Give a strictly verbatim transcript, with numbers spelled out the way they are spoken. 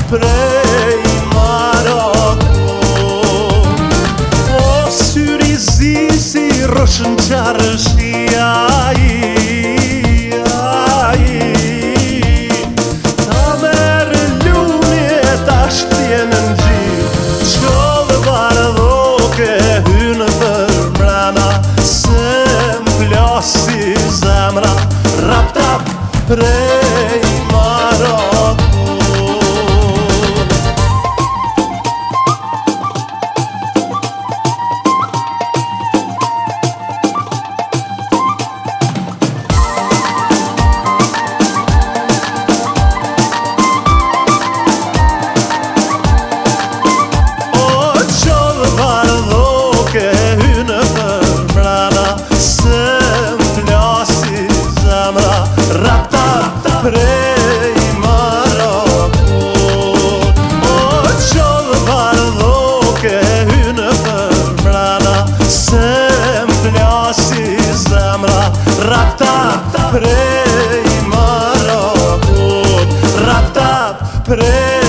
prej Marokko. O syri zi si roshën qarëshia i, a i. Ta merë luni e ta shtjenë në gjith, qovë bardhoke hynë për mrena, se m'plasi zemra rap tap prej Marokko. Prej Marokko, o qovë bardhoke hynë për mrena, se m'plasi zemra rap-tap prej Marokko, rap-tap prej